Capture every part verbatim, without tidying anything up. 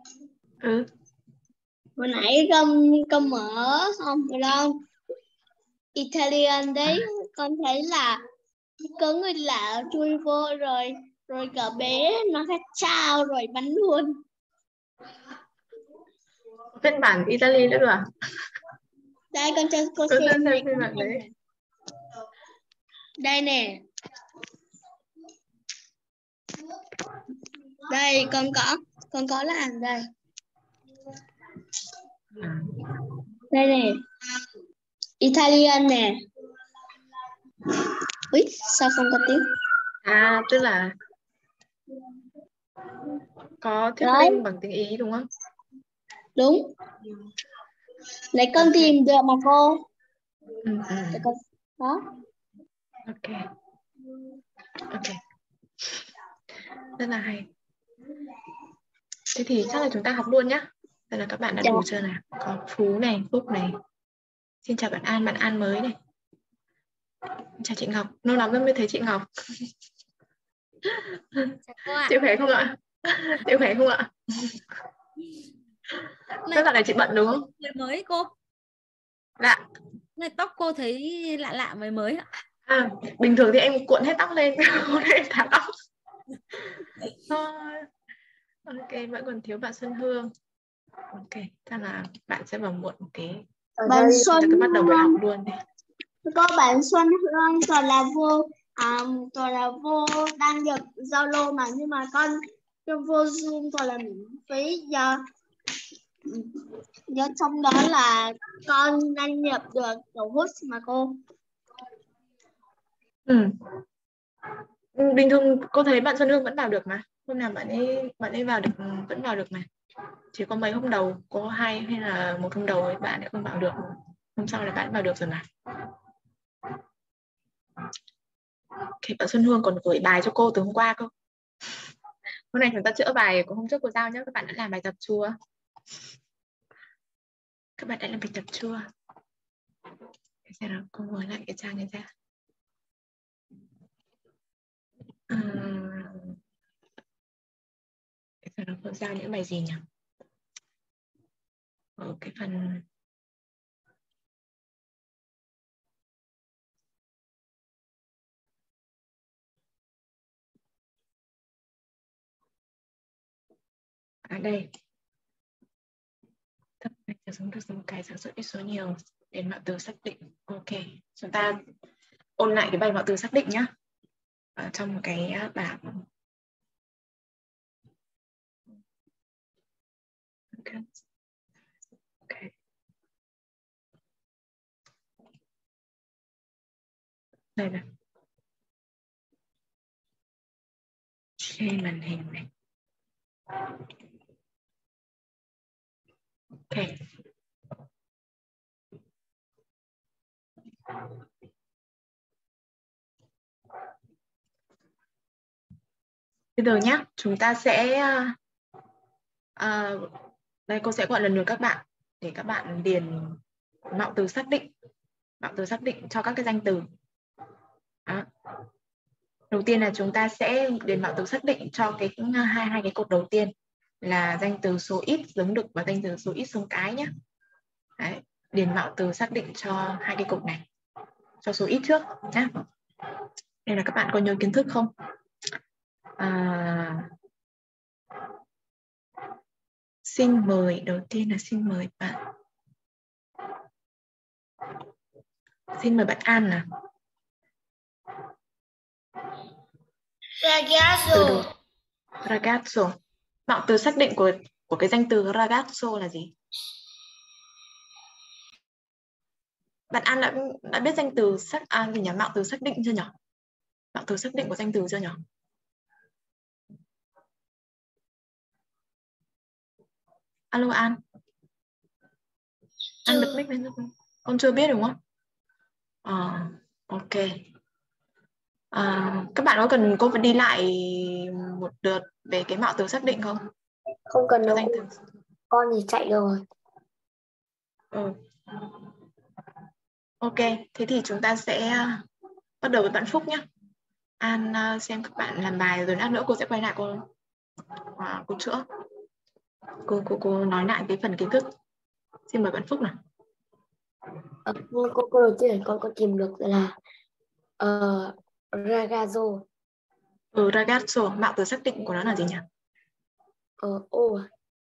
Ừ. Hồi nãy con con mở không đâu. Italian đấy, con thấy là có người lạ chui vô rồi rồi cậu bé nó phát chao rồi bắn luôn. Phiên bản Italy nữa à? Đây con cho cô Cô xem xem này. phiên bản đấy. Đây nè. Đây con có con có làm đây. À. Đây nè. Italian nè. Úi, sao không có tiếng? À, tức là có thuyết Đấy. minh bằng tiếng Ý đúng không? Đúng. Lấy con Okay. tìm được mà cô. Ừ, ừ. Để con... Đó. Ok. Ok. Rất là hay. Thế thì chắc là chúng ta học luôn nhá. Đây là các bạn đã Dạ. đủ chưa nào? Có Phú này, Phúc này. Xin chào bạn An, bạn An mới này. Chào chị Ngọc, lâu lắm rồi mới thấy chị Ngọc. Chào cô ạ. Chị khỏe không ạ? Chị khỏe không ạ? Rất là chị bận đúng không? Người mới cô. Dạ. Này, tóc cô thấy lạ lạ mới mới ạ. À, bình thường thì em cuộn hết tóc lên, hôm nay em thả tóc. Thôi. Ok, vẫn còn thiếu bạn Xuân Hương. Ok, chắc là bạn sẽ vào muộn một tí. Bạn Xuân Chúng ta cứ bắt đầu buổi học Hương. luôn đi. Cô bạn Xuân Hương toàn là vô à, toàn là vô đăng nhập Zalo mà, nhưng mà con con vô Zoom toàn là miễn phí, do do trong đó là con đăng nhập được đầu host mà cô. Ừ. Bình thường cô thấy bạn Xuân Hương vẫn vào được mà. Hôm nào bạn ấy bạn ấy vào được, vẫn vào được mà. Chỉ có mấy hôm đầu, có hai hay là một hôm đầu ấy bạn ấy không vào được. Hôm sau là bạn vào được rồi mà. Okay, bạn Xuân Hương còn gửi bài cho cô từ hôm qua cơ. Hôm nay chúng ta chữa bài của hôm trước cô giao nhé. Các bạn đã làm bài tập chưa? Các bạn đã làm bài tập chưa? Để xem nào, cô mở lại cái trang này ra. Uhm... Để xem nào, cô giao những bài gì nhỉ? Ở cái phần... À đây. Thấp này sẽ sống được dùng cái sản xuất ít số nhiều đến mạo từ xác định. Ok, chúng ta ôn lại cái bài mạo từ xác định nhá. Ở trong cái bảng. Okay. Okay. Đây này. Trên màn hình này. Ok. Bây giờ nhá, chúng ta sẽ uh, đây cô sẽ gọi lần lượt các bạn để các bạn điền mạo từ xác định, mạo từ xác định cho các cái danh từ. Đó. Đầu tiên là chúng ta sẽ điền mạo từ xác định cho cái hai hai cái cột đầu tiên là danh từ số ít giống đực và danh từ số ít giống cái nhé. Đấy, điền mạo từ xác định cho hai cái cột này, cho số ít trước nhé. Đây là các bạn có nhớ kiến thức không? À, xin mời, đầu tiên là xin mời bạn. Xin mời bạn An nào. Ragazzo. Ragazzo. Mạo từ xác định của của cái danh từ ragazzo là gì? Bạn An đã đã biết danh từ xác à, gì nhỉ? Mạo từ xác định chưa nhỉ? Mạo từ xác định của danh từ chưa nhỉ? Alo An. An bật mic lên giúp con. Con chưa biết đúng không? À, ok. À, các bạn có cần cô phải đi lại một đợt về cái mạo từ xác định không? Không cần đâu, từ... con thì chạy rồi. Ừ. Ok, thế thì chúng ta sẽ bắt đầu với bạn Phúc nhé. An xem các bạn làm bài rồi lát nữa cô sẽ quay lại cô à, cô chữa. cô cô cô nói lại cái phần kiến thức. Xin mời bạn Phúc nào. Ờ, cô, cô đầu tiên con có tìm được là uh, ragazzo. Ừ, ragazzo, mạo từ xác định của nó là gì nhỉ? Ờ, ô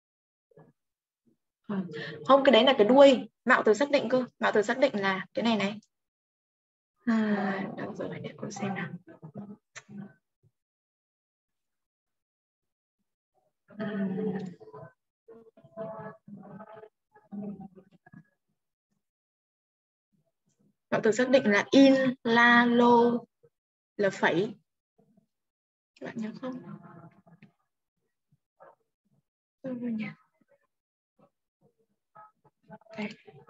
Ừ. Không, cái đấy là cái đuôi. Mạo từ xác định cơ. Mạo từ xác định là cái này này. À, được rồi, để cô xem nào. Uhm. Mạo từ xác định là in, la, lô, là phẩy. Các bạn nhớ không? Ừ, nhỉ. Đây.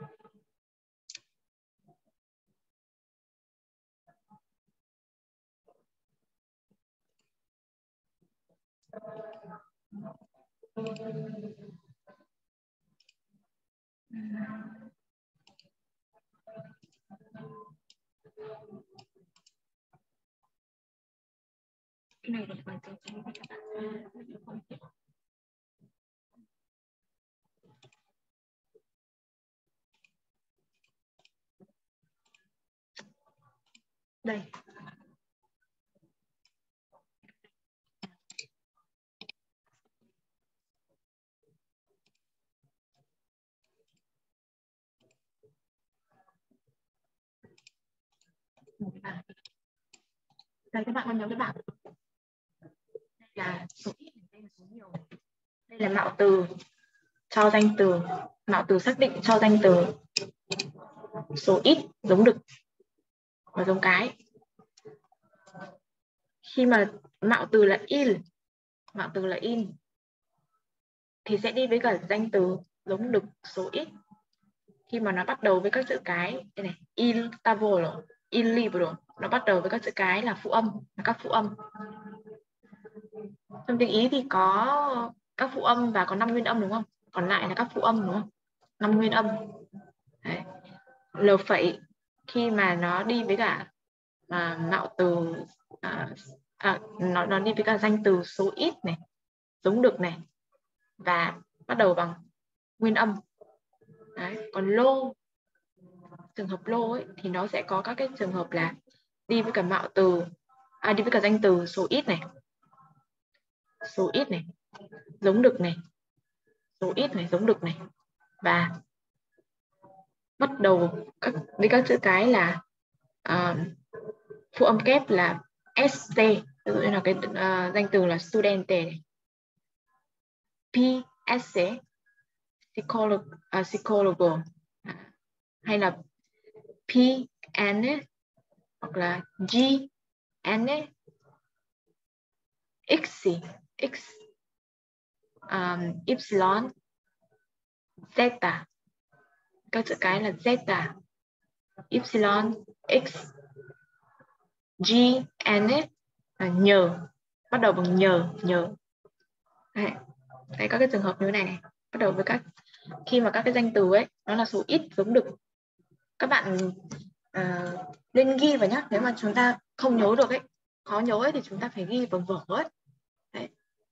Cái này để hoàn thành cho các bạn. Đây. Đây các bạn con nhớ các bạn. Đây là số ít, đây là số nhiều. Đây là mạo từ cho danh từ, mạo từ xác định cho danh từ. Số ít giống đực và giống cái. Khi mà mạo từ là in, mạo từ là in thì sẽ đi với cả danh từ giống đực số ít. Khi mà nó bắt đầu với các chữ cái, đây này, il tavolo, il libro, nó bắt đầu với các chữ cái là phụ âm, là các phụ âm. Trong tiếng Ý thì có các phụ âm và có năm nguyên âm đúng không? Còn lại là các phụ âm đúng không? Năm nguyên âm. Đấy. L phẩy khi mà nó đi với cả à, mạo từ à, à, nó nó đi với cả danh từ số ít này, giống đực này và bắt đầu bằng nguyên âm. Đấy. Còn lô, trường hợp lô ấy thì nó sẽ có các cái trường hợp là đi với cả mạo từ à, đi với cả danh từ số ít này, số ít này, giống đực này, số ít này, giống đực này và bắt đầu các với các chữ cái là uh, phụ âm kép là st, ví dụ như là cái uh, danh từ là studente này, ps psychologo, uh, psychologo hay là pn hoặc là gn x x um, y zeta, các chữ cái là zeta, y x g n là nhờ, bắt đầu bằng nhờ nhờ. Đấy. Đấy, các cái trường hợp như thế này này, bắt đầu với các khi mà các cái danh từ ấy nó là số ít giống đực, các bạn uh, nên ghi vào nhá. Nếu mà chúng ta không nhớ được ấy, khó nhớ ấy thì chúng ta phải ghi vào vở ấy. Đấy.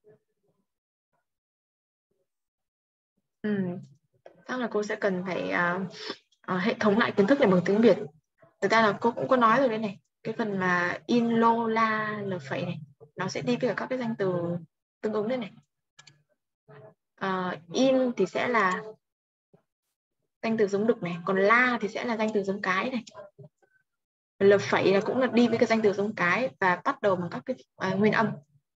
Ừ. Chắc là cô sẽ cần phải uh, uh, hệ thống lại kiến thức để bằng tiếng Việt. Thực ra là cô cũng có nói rồi đấy này, cái phần mà in, lô, la, l phẩy này nó sẽ đi với cả các cái danh từ tương ứng đây này. Uh, in thì sẽ là danh từ giống đực này, còn la thì sẽ là danh từ giống cái này. L phẩy là cũng là đi với cái danh từ giống cái và bắt đầu bằng các cái uh, nguyên âm.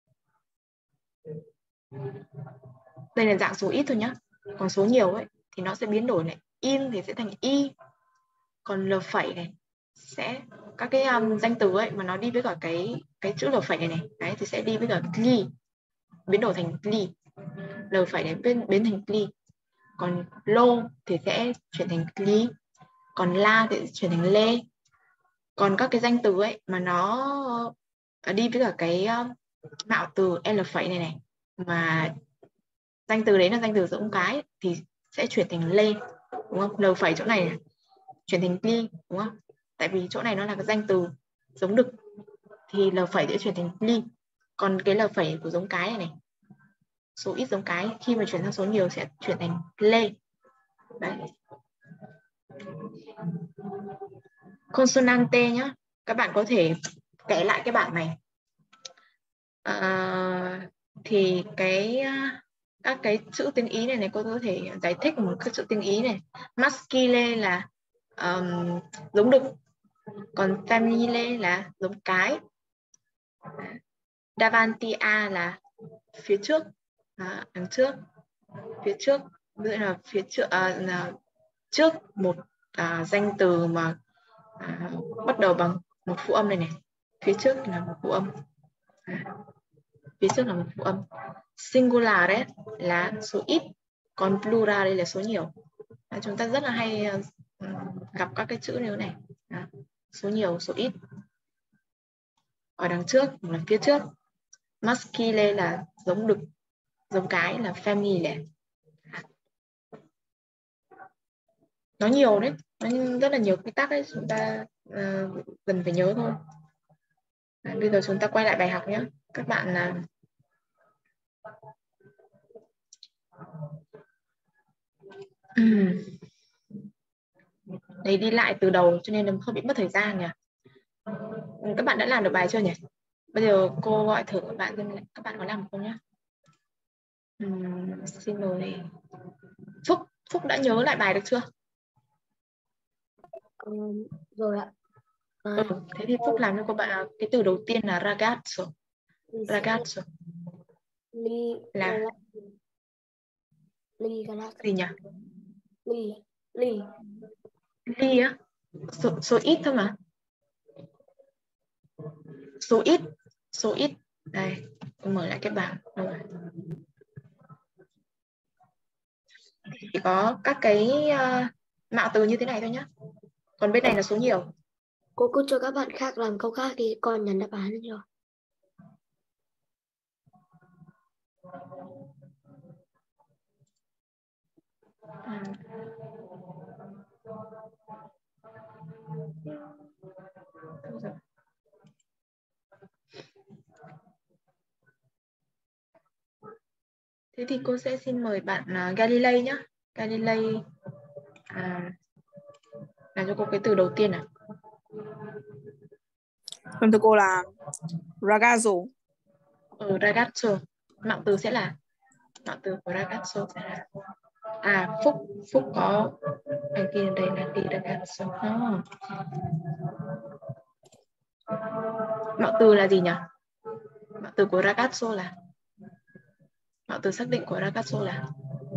Đây là dạng số ít thôi nhá. Còn số nhiều ấy thì nó sẽ biến đổi này, in thì sẽ thành y, còn l phẩy này sẽ các cái um, danh từ ấy mà nó đi với cả cái cái chữ l phẩy này này, đấy thì sẽ đi với cả li, biến đổi thành li. L phẩy này biến biến thành li. Còn lô thì sẽ chuyển thành li, còn la thì sẽ chuyển thành lê. Còn các cái danh từ ấy mà nó đi với cả cái um, mạo từ l phẩy này này mà danh từ đấy là danh từ giống cái thì sẽ chuyển thành lê, đúng không? L phẩy chỗ này, này chuyển thành li, đúng không? Tại vì chỗ này nó là cái danh từ giống đực thì l phẩy sẽ chuyển thành li. Còn cái l phẩy của giống cái này này số ít giống cái, khi mà chuyển sang số nhiều sẽ chuyển thành le. Đấy. Consonante nhá, các bạn có thể kể lại cái bảng này. À, thì cái các cái chữ tiếng Ý này này cô có thể giải thích một cái chữ tiếng Ý này. Maschile là um, giống đực, còn femminile là giống cái. Davanti a là phía trước, à, đằng trước, phía trước, ví dụ là phía trước, à, là trước một à, danh từ mà à, bắt đầu bằng một phụ âm này này, phía trước là một phụ âm, à, phía trước là một phụ âm. Singolare là số ít, còn plurale là số nhiều. À, chúng ta rất là hay uh, gặp các cái chữ như thế này, à, số nhiều, số ít, ở đằng trước là phía trước. Maschile là giống đực, giống cái là femminile. Nó nhiều đấy, nó rất là nhiều quy tắc đấy, chúng ta uh, cần phải nhớ thôi. À, bây giờ chúng ta quay lại bài học nhé. Các bạn là uh, đấy, đi lại từ đầu cho nên nó không bị mất thời gian nhỉ. Các bạn đã làm được bài chưa nhỉ? Bây giờ cô gọi thử các bạn xem các bạn có làm được không nhé. Uhm, xin mời Phúc. Phúc đã nhớ lại bài được chưa? Ừ, rồi ạ. À, ừ, thế thì Phúc làm cho các bạn cái từ đầu tiên là ragazzo. Ragazzo Li là Li Galat gì nhỉ? Li Li Li á, số, số ít thôi mà. Số ít, số ít. Đây, mở lại cái bảng. Rồi. Chỉ có các cái uh, mạo từ như thế này thôi nhá. Còn bên này là số nhiều. Cô cứ cho các bạn khác làm câu khác thì con nhắn đáp án cho. À. Thế thì cô sẽ xin mời bạn uh, Galilei nhé. Galilei à, làm cho cô cái từ đầu tiên nào. Vâng, thưa cô là ragazzo. Ừ, ragazzo. Mạo từ sẽ là mạo từ của ragazzo sẽ là à Phúc Phúc có anh kia đây là đi ragazzo. Oh. Mạo từ là gì nhỉ? Mạo từ của ragazzo là mạo từ xác định của ragazzo là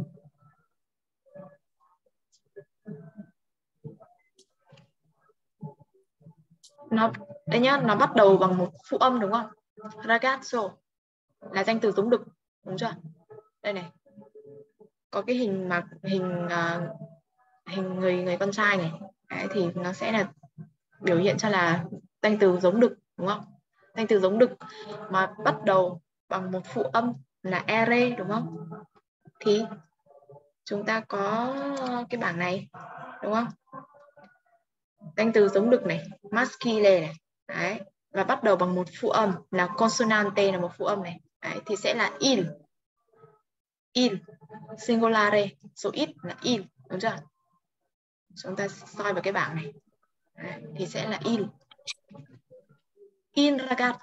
nó đây nhá, nó bắt đầu bằng một phụ âm đúng không? Ragazzo là danh từ giống đực, đúng chưa? Đây này, có cái hình mà hình uh, hình người người con trai này. Đấy, thì nó sẽ là biểu hiện cho là danh từ giống đực, đúng không? Danh từ giống đực mà bắt đầu bằng một phụ âm là ere, đúng không? Thì chúng ta có cái bảng này, đúng không? Danh từ giống đực này, maschile này, đấy, và bắt đầu bằng một phụ âm là consonante là một phụ âm này, đấy, thì sẽ là il, il, singolare, số ít là il, đúng chưa? Chúng ta soi vào cái bảng này, đấy, thì sẽ là il, il ragazzo,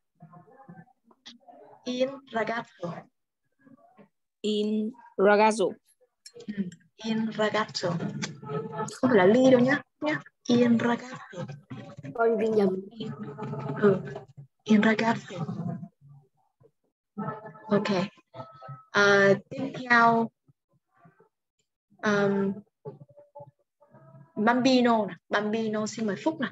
il ragazzo, In ragazzo. ừ, il ragazzo, không phải là ly đâu nhá, nhá, il ragazzo. Con ghi nhầm. Ừ, il ragazzo. Ok. Uh, tiếp theo um, bambino này. Bambino, xin mời Phúc nào.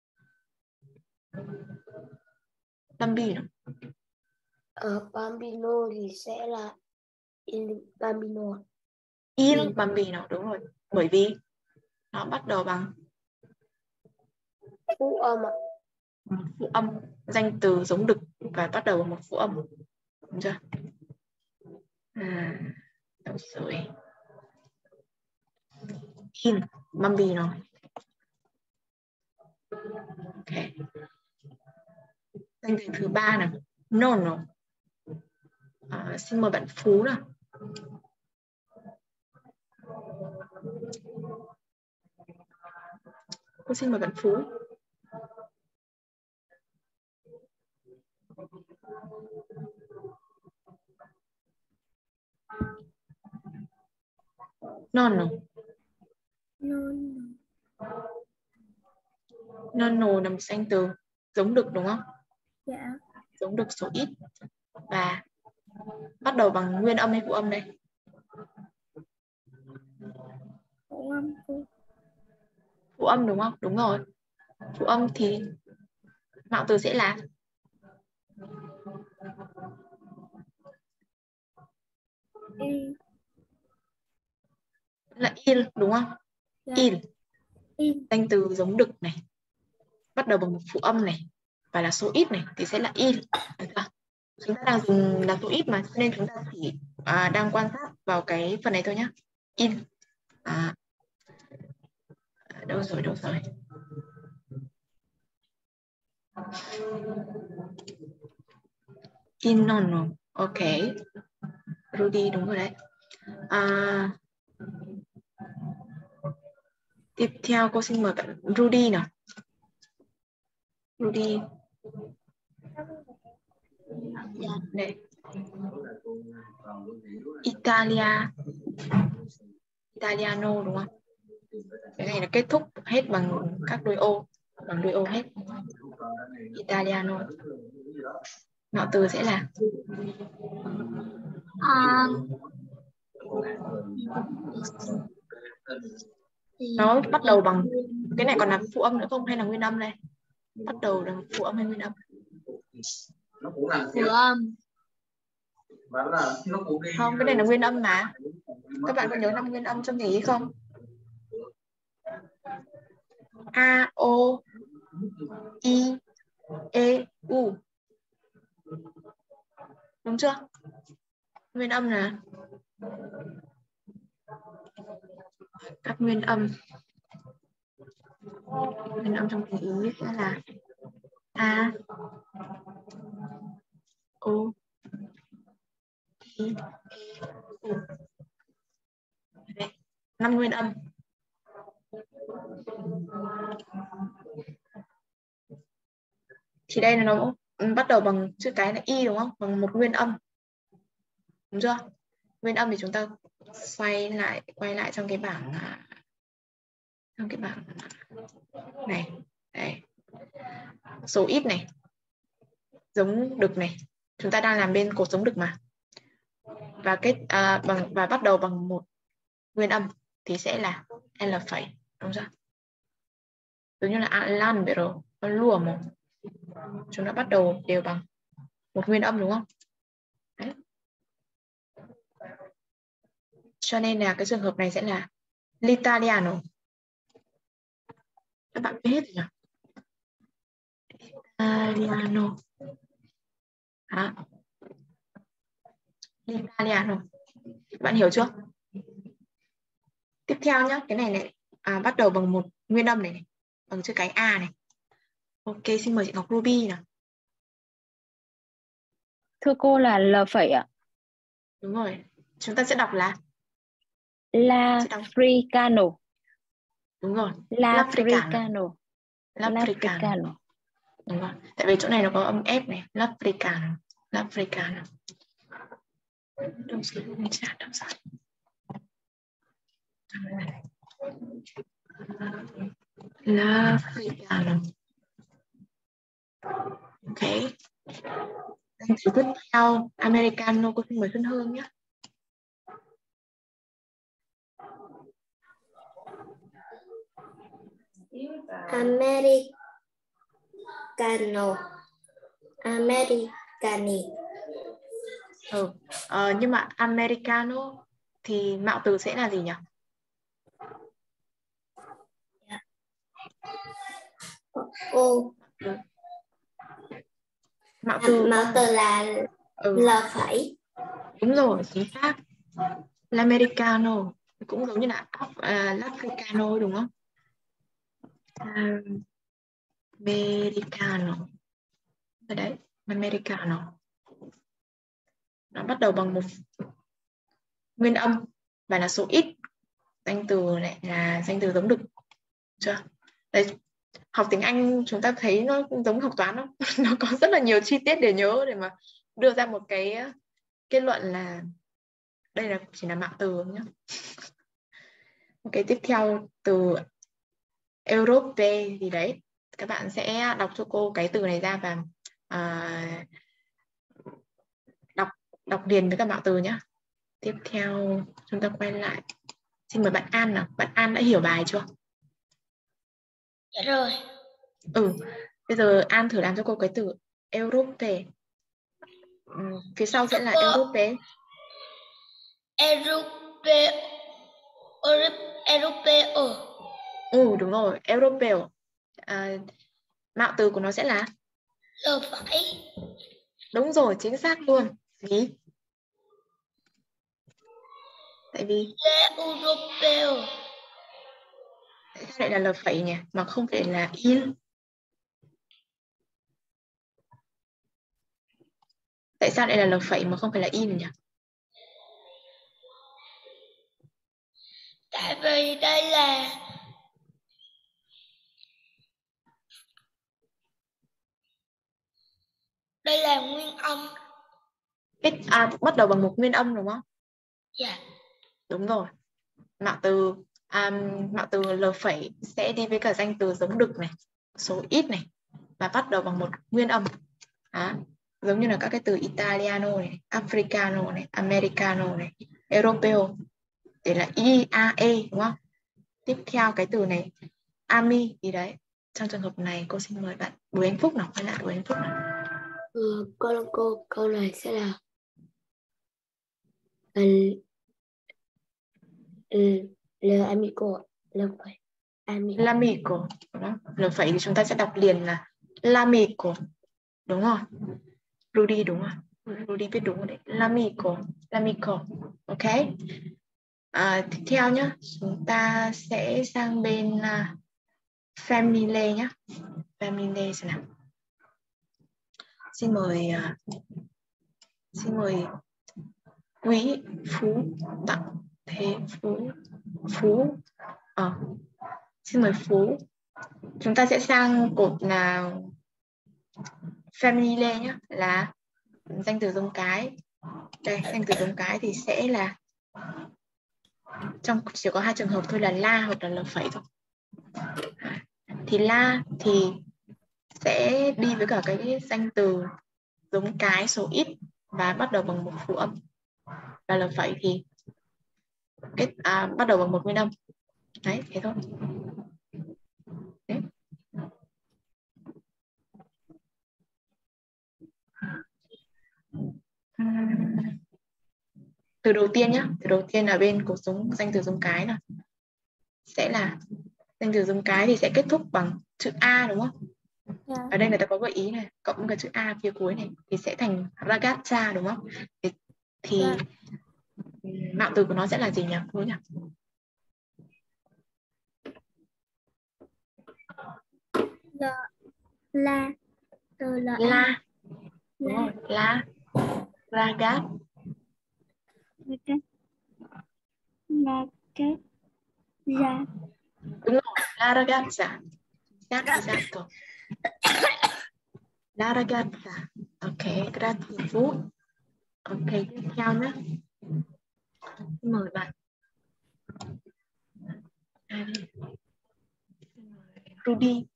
Bambino. Ở Bambino thì sẽ là Il Bambino. Il bambino, đúng rồi. Bởi vì nó bắt đầu bằng phụ âm ạ. Phụ âm, danh từ giống đực và bắt đầu bằng một phụ âm. Đúng chưa? À, đâu rồi. Il bambino. Ok. Danh từ thứ ba nào. Nonno. À, xin mời bạn Phú nào. Cô xin mời bạn Phú. Non no. Non. Non no là một danh từ giống đực đúng không? Dạ. Giống đực số ít và bắt đầu bằng nguyên âm hay phụ âm đây? Phụ âm cô. Phụ âm đúng không? Đúng rồi. Phụ âm thì mạo từ sẽ là Y. là il đúng không? Dạ. Il. Y. Danh từ giống đực này bắt đầu bằng một phụ âm này và là số ít này thì sẽ là il. Chúng ta đang dùng là số ít mà nên chúng ta chỉ à, đang quan sát vào cái phần này thôi nhé. In. À, đâu rồi đâu rồi. In non no. Ok. Rudy đúng rồi đấy. À, tiếp theo cô xin mời bạn Rudy nào. Rudy. Đây. Italia. Italiano đúng không? Cái này là kết thúc hết bằng các đuôi ô, bằng đuôi ô hết. Italiano. Mạo từ sẽ là À, nó bắt đầu bằng cái này còn là phụ âm nữa không hay là nguyên âm đây? Bắt đầu là phụ âm hay nguyên âm? phụ âm. Không, cái này là nguyên âm mà. Các bạn có nhớ năm nguyên âm trong gì không? A, O, I, E, U. Đúng chưa? Nguyên âm là các nguyên âm. Nguyên âm trong tiếng Ý sẽ là A, O, I, E, U. Đấy, năm nguyên âm. Thì đây là nó bắt đầu bằng chữ cái là Y đúng không? Bằng một nguyên âm. Đúng chưa? Nguyên âm thì chúng ta xoay lại, quay lại trong cái bảng trong cái bảng này. Đây. Số ít này. Giống đực này. Chúng ta đang làm bên cột giống đực mà. Và kết à, bằng và bắt đầu bằng một nguyên âm thì sẽ là L phẩy, đúng chưa? Giống như là all'albero, l'uomo. Chúng ta bắt đầu đều bằng một nguyên âm đúng không? Đấy. Cho nên là cái trường hợp này sẽ là l'italiano. Các bạn biết hết rồi nhỉ? Italiano. Đó. L'italiano. Bạn hiểu chưa? Tiếp theo nhá, cái này này à, bắt đầu bằng một nguyên âm này, này bằng chữ cái A này. Ok, xin mời chị Ngọc Ruby nào. Thưa cô là L phẩy ạ. Đúng rồi. Chúng ta sẽ đọc là L'Africano. Đúng rồi. L'Africano. L'Africano. Đúng rồi. Tại vì chỗ này nó có âm F này. L'Africano. L'Africano. Đâu rồi? Mình sẽ đâu rồi? L'Africano. Ok. Danh từ tiếp theo Americano, cô xin mời Xuân Hương nhé. Americano. Americani. Ừ. Ờ, nhưng mà Americano thì mạo từ sẽ là gì nhỉ? Ô. Mạo từ Mạo từ là ừ. L phẩy. Đúng rồi, chính xác. L'Americano cũng giống như là uh, l'Africano đúng không? Americano. Ở đấy, Americano. nó bắt đầu bằng một nguyên âm và là số ít. Danh từ này là danh từ giống đực. Chưa? Đấy, học tiếng Anh chúng ta thấy nó cũng giống học toán không? Nó có rất là nhiều chi tiết để nhớ để mà đưa ra một cái kết luận là đây là chỉ là mạo từ nhé. Ok, tiếp theo từ Europe gì đấy. Các bạn sẽ đọc cho cô cái từ này ra và à, đọc đọc liền với các mạo từ nhé. Tiếp theo chúng ta quay lại. Xin mời bạn An nào. Bạn An đã hiểu bài chưa? Dạ rồi. Ừ, bây giờ An thử làm cho cô cái từ Europe. Ừ, phía sau sẽ là Cô- Europe. Europe, Europeo. Ừ, đúng rồi, Europeo. À, mạo từ của nó sẽ là? Là phải. Đúng rồi, chính xác luôn. Vì? Tại vì? Le Europeo. Tại sao lại là L phẩy nhỉ? Mà không phải là in? Tại sao lại là L phẩy mà không phải là in nhỉ? Tại vì đây là đây là nguyên âm. Ít, à, bắt đầu bằng một nguyên âm đúng không? Dạ. Đúng rồi. Mạo từ à, mạo từ L phẩy sẽ đi với cả danh từ giống đực này, số ít này và bắt đầu bằng một nguyên âm. À, giống như là các cái từ Italiano này, Africano này, Americano này, Europeo để là I A E đúng không? Tiếp theo cái từ này Ami gì đấy. Trong trường hợp này cô xin mời bạn Bùi Anh Phúc nào, quay lại Bùi Anh Phúc nào. Ừ, cô cô câu này sẽ là l, l, l amico l phải amico. L'amico đúng không? L phẩy thì chúng ta sẽ đọc liền là l'amico đúng rồi. Rudy đúng rồi. Rudy biết đúng rồi đấy. L'amico, l'amico. Ok. À, tiếp theo nhé, chúng ta sẽ sang bên uh, family nhé. Family xem nào. Xin mời uh, xin mời Quý Phú Đặng Thế Phú Phú à, xin mời Phú. Chúng ta sẽ sang cột là family nhé, là danh từ giống cái. Đây, danh từ giống cái thì sẽ là trong chỉ có hai trường hợp thôi là la hoặc là l phẩy thôi. Thì la thì sẽ đi với cả cái danh từ giống cái số ít và bắt đầu bằng một phụ âm. Và l phẩy thì kết à, bắt đầu bằng một nguyên âm. Đấy, thế thôi. Đấy. Từ đầu tiên nhé, từ đầu tiên là bên cột giống danh từ giống cái này sẽ là danh từ giống cái thì sẽ kết thúc bằng chữ A đúng không? Dạ. Ở đây người ta có gợi ý này, cộng với cả chữ A phía cuối này thì sẽ thành ragazza đúng không? Thì, thì Dạ. mạo từ của nó sẽ là gì nhỉ? Thôi nhỉ? La. La. Từ là La. Đúng La. rồi, la. Ragaz. La cái. La cái. Ra. Đúng rồi, la ragazza. Esatto, esatto. La ragazza. Ok, grazie Phú. Ok, tiếp theo nhé. Mời bạn. Rudy.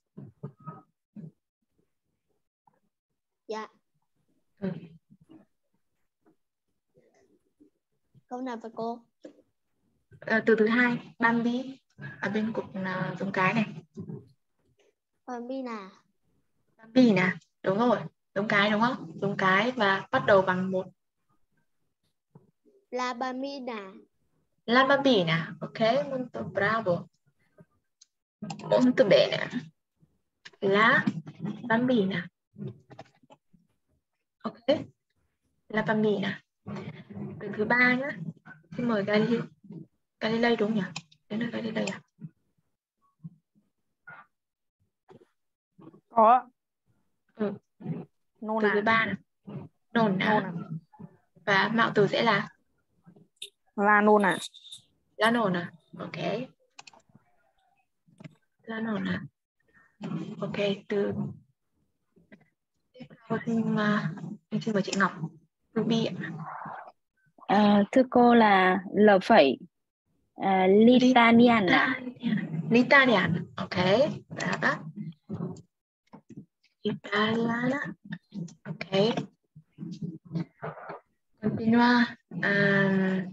Dạ. Ừ. Câu nào vậy cô? À, từ thứ hai, Bambi ở bên cục uh, giống cái này. Bambina. Bambi nè, đúng rồi, giống cái đúng không? Giống cái và bắt đầu bằng một La bambina. la bambina. Ok, molto bravo. Molto bene. La bambina. Ok, la bambina. Từ thứ ba nhé. Xin mời Galilei. Galilei đúng nhỉ? Đến là Galilei à? Có. Ừ. Nona. Từ thứ ba này. Nonna. Nona. Và mạo từ sẽ là La nona. la nona. Ok. La nona. Ok, từ Cô xin, uh, xin mời chị Ngọc. Ruby ạ. À, thưa cô là L phẩy à, Litaniana. Litaniana. Ok. Đó. Italiana. Ok. Continua. Um,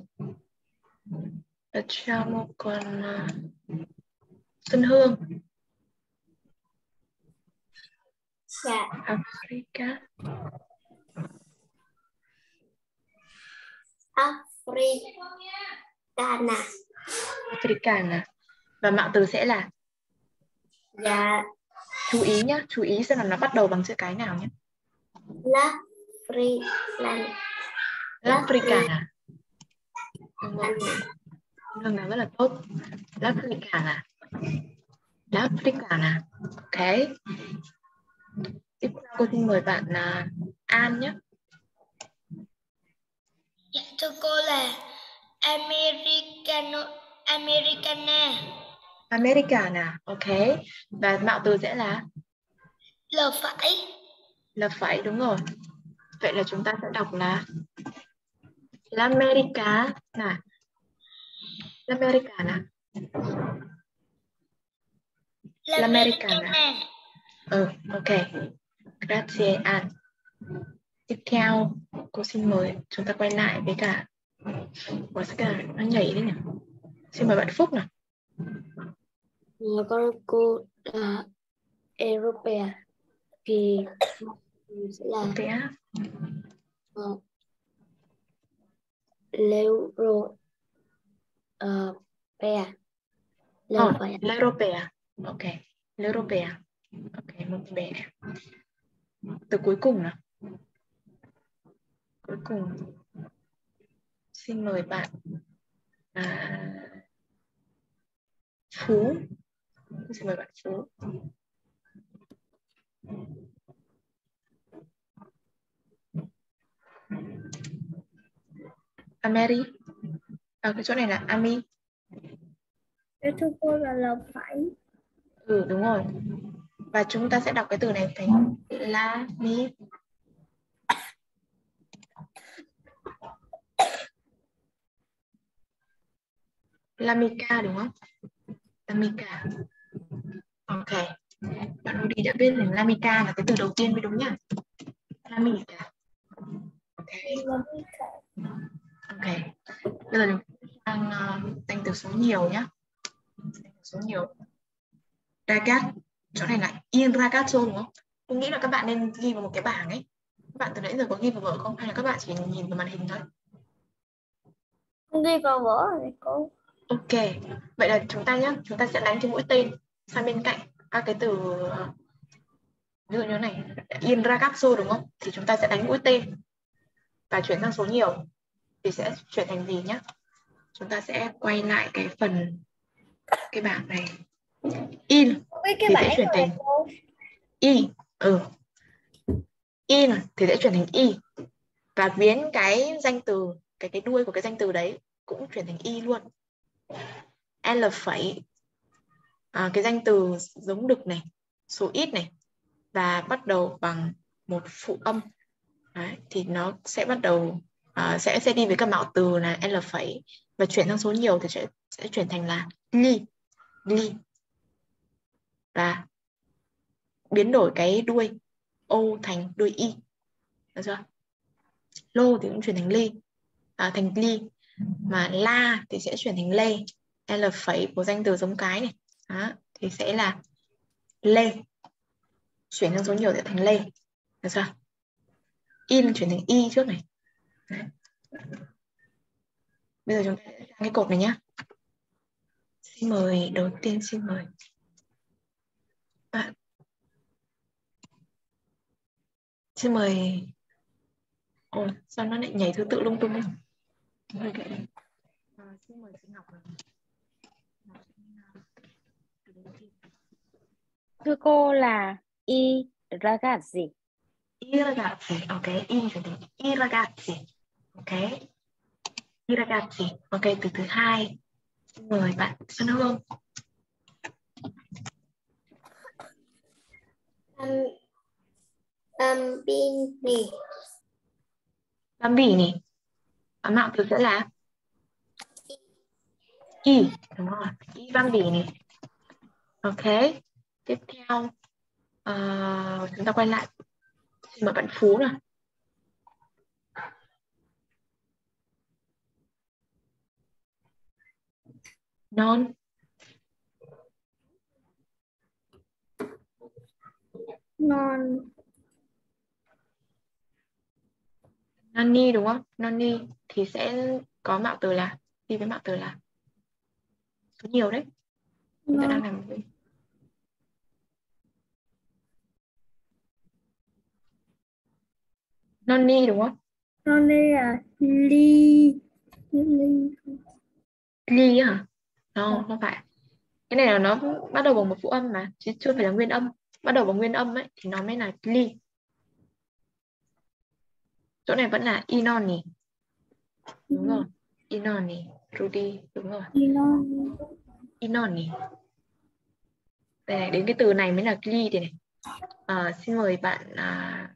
facciamo con uh, Xuân Hương. Dạ. Africa. Africana. Africana. Và mạo từ sẽ là? Dạ. Chú ý nhá, chú ý xem là nó bắt đầu bằng chữ cái nào nhé. L'Africana. L'Africana. Vâng, là rất là tốt. L'Africana. L'Africana. Ok. Tiếp theo cô xin mời bạn uh, An nhé. Dạ thưa cô là Americano, Americana. Americana. Ok. Và mạo từ sẽ là? L phải. L phải, đúng rồi. Vậy là chúng ta sẽ đọc là L'Americana. L'Americana. L'Americana. Ừ, ok. Grazie An. Tiếp theo, cô xin mời chúng ta quay lại với cả Ủa sao cái này nó nhảy đấy nhỉ? Xin mời bạn Phúc nào. Con cô là Europea thì sẽ là Europea. uh, L'Euro uh, Pea. Oh, L'Europea. Ok. L'Europea. Ok, một bè. Từ cuối cùng nào. Cuối cùng. Xin mời bạn à, Phú. Xin mời bạn Phú. Ameri. À, cái chỗ này là Ami. Thưa cô là L phải. Ừ, đúng rồi. Và chúng ta sẽ đọc cái từ này thành la mi. L'amica đúng không? L'amica. Ok. Bạn Rudy đã biết là l'amica là cái từ đầu tiên mới đúng nhá. L'amica. Ok. Ok. Bây giờ đang uh, danh từ số nhiều nhá. Danh từ số nhiều. Ragat. Chỗ này là in ragazzo đúng không? Tôi nghĩ là các bạn nên ghi vào một cái bảng ấy. Các bạn từ nãy giờ có ghi vào vở không? Hay là các bạn chỉ nhìn vào màn hình thôi? Không ghi vào vở rồi cô. Ok. Vậy là chúng ta nhá, chúng ta sẽ đánh cái mũi tên sang bên cạnh các cái từ, ví dụ như này, in ragazzo đúng không? Thì chúng ta sẽ đánh mũi tên và chuyển sang số nhiều thì sẽ chuyển thành gì nhá? Chúng ta sẽ quay lại cái phần cái bảng này. In thì sẽ chuyển thành y. Ừ. In thì sẽ chuyển thành y và biến cái danh từ, cái cái đuôi của cái danh từ đấy cũng chuyển thành y luôn. L phẩy à, cái danh từ giống đực này, số ít này và bắt đầu bằng một phụ âm. Đấy, thì nó sẽ bắt đầu uh, sẽ sẽ đi với các mạo từ là L phẩy và chuyển sang số nhiều thì sẽ sẽ chuyển thành là li li và biến đổi cái đuôi o thành đuôi y, được chưa? Lô thì cũng chuyển thành ly à, thành ly, mà la thì sẽ chuyển thành lê. L phẩy của danh từ giống cái này đó, thì sẽ là lê, chuyển sang số nhiều sẽ thành lê, được chưa? In chuyển thành y trước này. Đấy. Bây giờ chúng ta sẽ sang cái cột này nhá. Xin mời, đầu tiên xin mời bạn. Xin mời. Ồ, sao nó lại nhảy thứ tự lung tung không? À, xin mời chị Ngọc. Thưa cô là I ragazzi. I ragazzi. Ok, in chuyển thành I ragazzi. Ok. I ragazzi. Ok, từ thứ hai. Xin mời bạn Xuân Hương. Um, bambini. Bambini. Và mạo từ sẽ là I, đúng rồi. I bambini. Ok. Tiếp theo uh, chúng ta quay lại. Xin mời bạn Phú nào. Non. Non. Nonni đúng không? Nonni thì sẽ có mạo từ là đi với mạo từ là số nhiều đấy. Chúng ta đang làm gì? Nonni đúng không? Non đây là ly. Ly. Ly hả? No, không phải. Cái này là nó bắt đầu bằng một phụ âm mà, chứ chưa phải là nguyên âm. Bắt đầu bằng nguyên âm ấy thì nó mới là ly. Chỗ này vẫn là inoni. Đúng rồi. Inoni. Rudy, đúng rồi. Non. Inoni. Đây này, đến cái từ này mới là ly thì này. À, xin mời bạn à...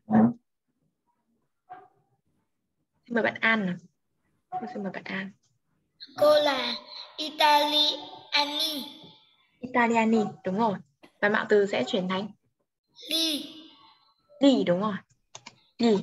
xin mời bạn An nào. Xin mời bạn An. Cô là Italiani. Italiani, đúng rồi. Và mạo từ sẽ chuyển thành Li. Li, đúng rồi. Li.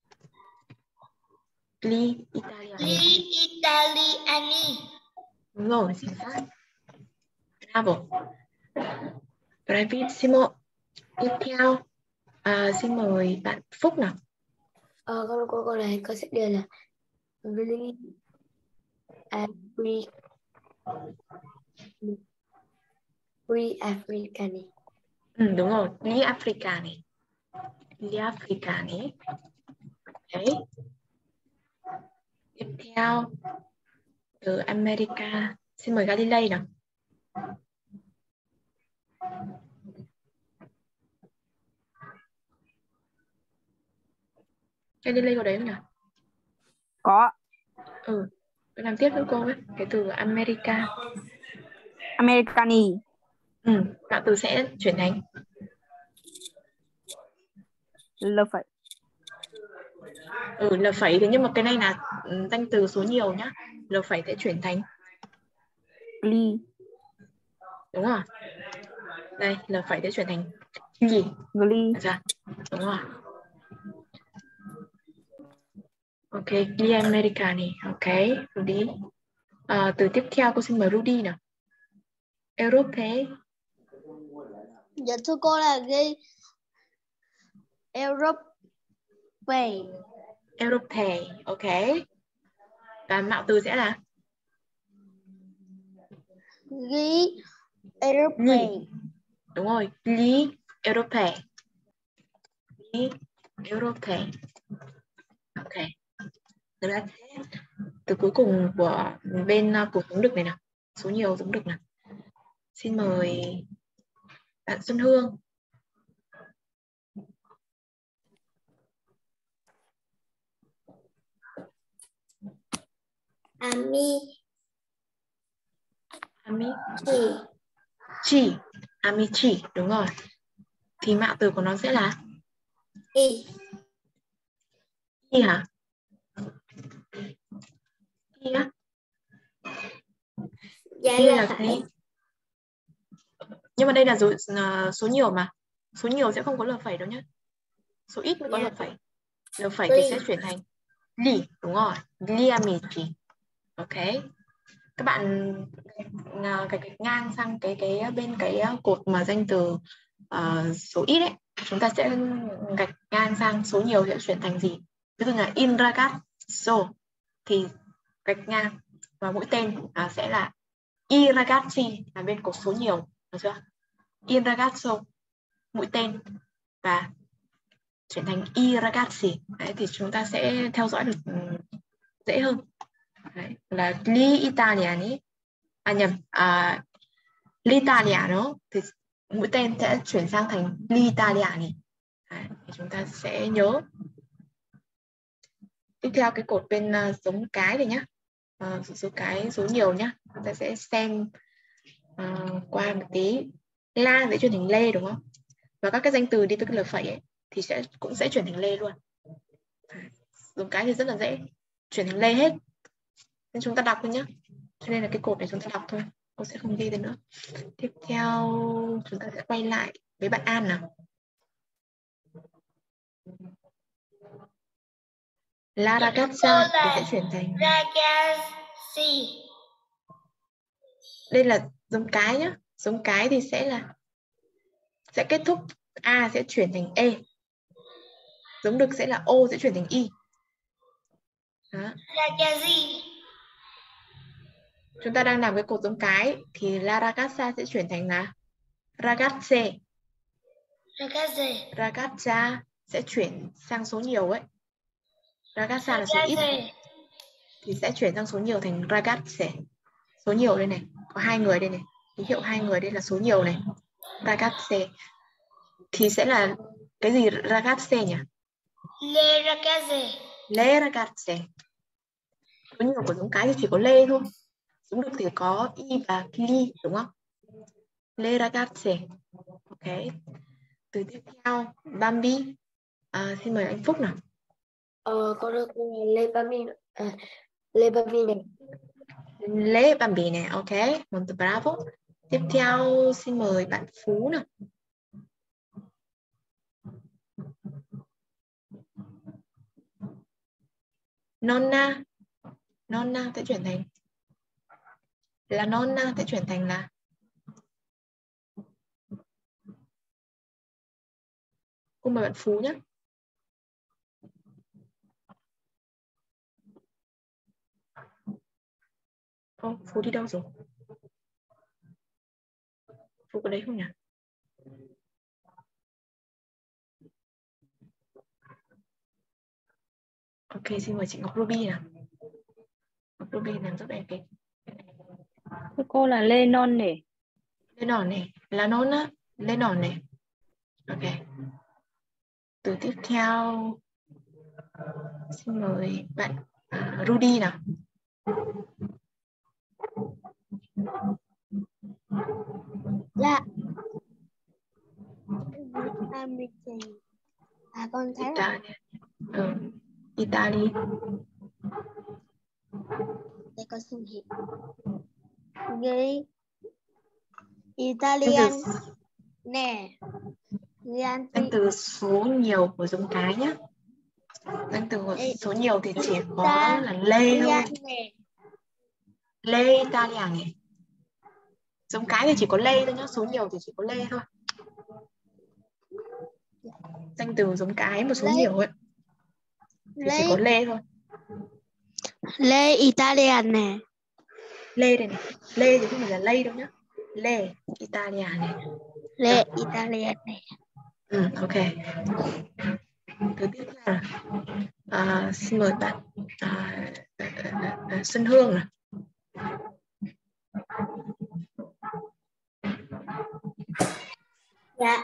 Li Italiani. Li Italiani. Đúng rồi, chính xác. Bravo. Bravissimo. Tiếp theo, à, xin mời bạn Phúc nào. Ờ, câu câu câu này câu sẽ đưa là Gli Afri Gli Africani. Ừ, đúng rồi, Gli Africani. Gli Africani. Đấy. Tiếp theo, từ America, xin mời Galilei nào. Galilei có đấy không nhỉ? Có. Ừ, tôi làm tiếp với cô ấy. Cái từ America. Americani. Ừ, mạo từ sẽ chuyển thành Lơ phẩy. Ừ, L phẩy. Thế nhưng mà cái này là danh từ số nhiều nhá. L phẩy sẽ chuyển thành Gli. Đúng rồi. Đây, L phẩy sẽ chuyển thành gì? Gli. Được chưa? Đúng rồi. Ok, Gli Americani. Ok, Rudy. À, từ tiếp theo cô xin mời Rudy nào. Europe. Dạ thưa cô là ghi Europe. Europe. Ok. Và mạo từ sẽ là Ghi Europe. Gli. Đúng rồi, Gli Europe. Gli Europe. Ok. Từ là từ cuối cùng của bên của giống đực này nào. Số nhiều giống đực nào. Xin mời bạn Xuân Hương. Ami. Ami. Chi. Chi. Amici, đúng rồi. Thì mạo từ của nó sẽ là I. I hả? I á? Dạ I là là phải. gì? Nhưng mà đây là số, uh, số nhiều mà. Số nhiều sẽ không có L phẩy đâu nhé. Số ít mới có Dạ. L phẩy. L phẩy Li. thì sẽ chuyển thành Li, đúng rồi. Gli amici. Ok. Các bạn uh, cái, cái ngang sang cái cái bên cái cột mà danh từ uh, số ít ấy, chúng ta sẽ gạch ngang sang số nhiều sẽ chuyển thành gì? Ví dụ là in ragazzo thì gạch ngang và mũi tên uh, sẽ là i ragazzi là bên cột số nhiều, được chưa? In ragazzo mũi tên và chuyển thành i ragazzi. Đấy, thì chúng ta sẽ theo dõi được um, dễ hơn. Đấy, là gli italiani. À nhầm, à, l'italiano thì mũi tên sẽ chuyển sang thành gli italiani. Đấy, thì chúng ta sẽ nhớ. Tiếp theo cái cột bên uh, giống cái này nhá, uh, số cái số nhiều nhá, chúng ta sẽ xem uh, qua một tí. La sẽ chuyển thành lê đúng không? Và các cái danh từ đi với cái lời phẩy ấy, thì sẽ cũng sẽ chuyển thành lê luôn. Giống cái thì rất là dễ chuyển thành lê hết, nên chúng ta đọc thôi nhá. Cho nên là cái cột này chúng ta đọc thôi, cô sẽ không ghi tên nữa. Tiếp theo chúng ta sẽ quay lại với bạn An nào. La ragazza thì sẽ chuyển thành Ragazzi. đây là giống cái nhá. Giống cái thì sẽ là sẽ kết thúc A sẽ chuyển thành E. Giống đực sẽ là O sẽ chuyển thành I. Đó. Ragazzi. Chúng ta đang làm cái cột giống cái thì la ragazza sẽ chuyển thành là ragazze. Ragazze. Ragazza sẽ chuyển sang số nhiều ấy. Ragazza là số ít Ragazze. thì sẽ chuyển sang số nhiều thành ragazze. Số nhiều đây này, có hai người đây này. Ký hiệu hai người đây là số nhiều này. Ragazze thì sẽ là cái gì ragazze nhỉ? Le ragazze. Le ragazze. Số nhiều của giống cái thì chỉ có lê thôi. Giống đực thì có i và li đúng không? Le ragazze. Ok. Từ tiếp theo Bambi. À, xin mời anh Phúc nào. Ờ, con ơi, con là Le Bambino. À, Le Bambino. Le Bambine, ok, molto bravo. Tiếp theo xin mời bạn Phú nào. Nonna. Nonna sẽ chuyển thành là nonna sẽ chuyển thành là cô mời bạn Phú nhé. Ô, Phú đi đâu rồi? Phú có đấy không nhỉ? Ok, xin mời chị Ngọc Ruby nào. Ngọc Ruby làm giúp em cái. Thưa cô là lê non nè. Lê nòn này, là nonna, lê nòn này. Ok. Từ tiếp theo xin mời bạn uh, Rudy nào. Dạ. American. À con thấy là Italia. Ừ. Italy. đây con xin hiểu. Ghi Italian nè. Danh từ số nhiều của giống cái nhé. Danh từ số nhiều thì chỉ có là lê thôi. Lê Italia này. Giống cái thì chỉ có lê thôi nhá, số nhiều thì chỉ có lê thôi. Danh từ giống cái một số lê. nhiều ấy thì lê. chỉ có lê thôi. Lê Italian nè. Lê đây này. Lê thì không phải là lê đâu nhá. Lê Italia này. Lê Italian nè. Ừ, ok. Thứ tiếp theo là à, xin mời bạn à, à, à, à, Xuân Hương nào. Dạ.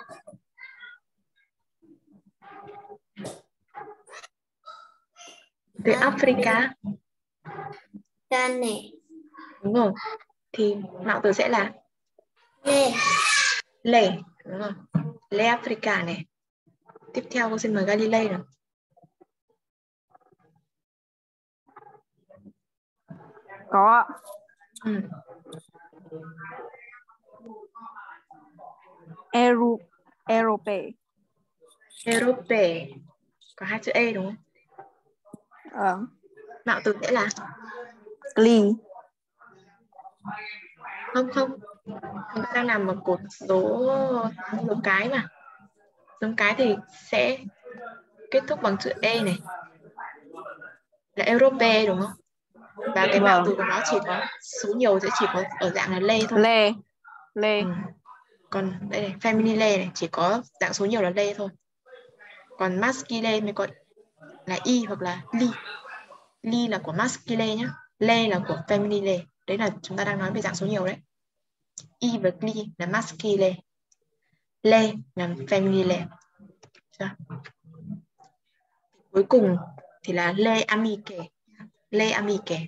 Từ Africa. Can nè. Đúng rồi. Thì mạo từ sẽ là Lê. Lê. Đúng rồi. Lê Africa này. Tiếp theo cô xin mời Galilei nào. Có. Ừ. Eru, Europe. Europe. Có hai chữ E đúng không? Ờ. Mạo từ sẽ là Gli. không không. Chúng ta đang làm một cột số giống cái mà. Giống cái thì sẽ kết thúc bằng chữ E này. Là Europe đúng không? Và cái mạo từ của nó chỉ có số nhiều sẽ chỉ có ở dạng là lê thôi. Lê. Lê. Ừ. Còn đây này, family lê này chỉ có dạng số nhiều là lê thôi. Còn masculine mới có là y hoặc là li. Li là của masculine nhá. Lê là của family lê. Đấy là chúng ta đang nói về dạng số nhiều đấy. Y và li là masculine. Lê là family lê. Cuối cùng thì là le amiche. Le amiche.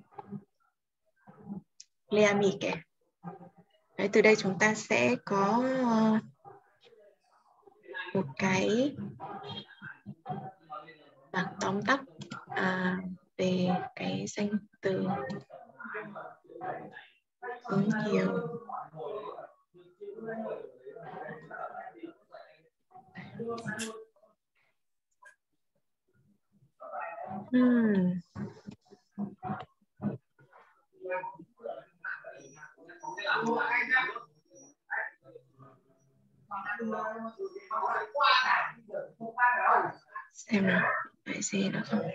Le amiche. Đấy, từ đây chúng ta sẽ có một cái bảng tóm tắt à, về cái danh từ hướng nhiều. Hmm. Xem nào, phải gì nữa không?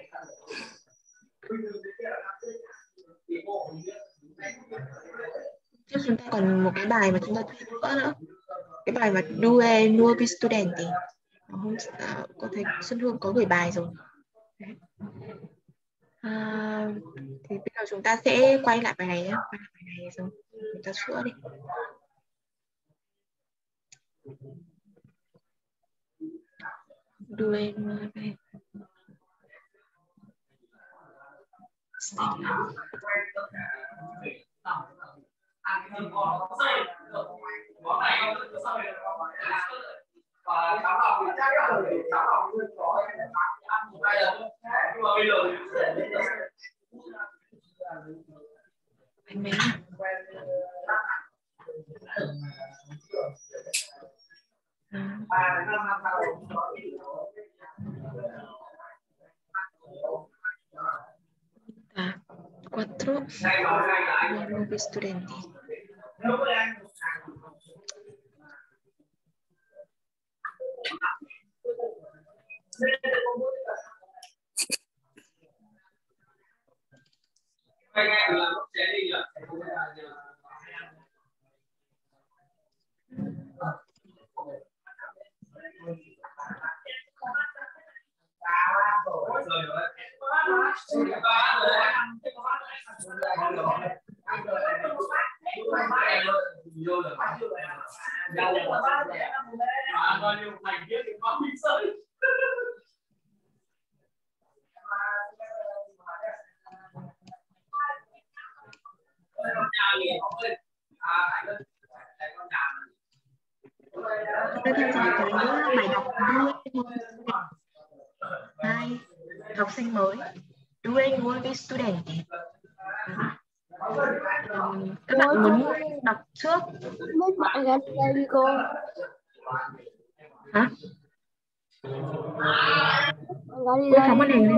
Trước chúng ta còn một cái bài mà chúng ta thi nữa nữa. Cái bài mà Due nuovi studenti. Hôm à, có thấy Xuân Hương có gửi bài rồi. À, thì bây giờ chúng ta sẽ quay lại bài này nhé. Quay lại bài này rồi chúng ta sửa đi. Due nuovi. Bánh mấy à? À, quattro nuovi studenti. Chúng ta theo dõi cái bài đọc hai học sinh mới Due nuovi studenti. Các bạn muốn đọc trước? Mấy bạn gắn đây đi cô. Hả? Gắn đi Cô đây. phóng màn hình lên.